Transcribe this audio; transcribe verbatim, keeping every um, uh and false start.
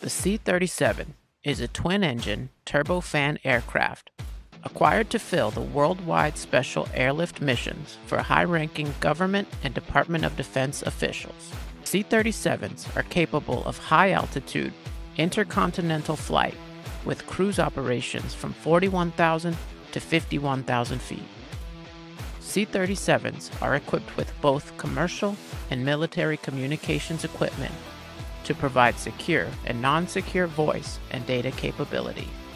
The C thirty-seven is a twin-engine turbofan aircraft acquired to fill the worldwide special airlift missions for high-ranking government and Department of Defense officials. C thirty-sevens are capable of high-altitude, intercontinental flight with cruise operations from forty-one thousand to fifty-one thousand feet. C thirty-sevens are equipped with both commercial and military communications equipment to provide secure and non-secure voice and data capability.